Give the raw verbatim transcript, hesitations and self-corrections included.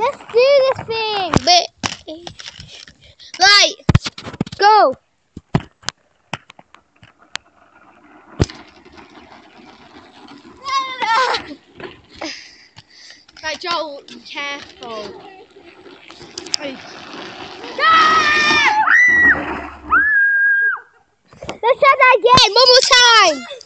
Let's do this thing. But, right, go. Right, Joel, careful. Right. Ah! Let's try that again, one more time.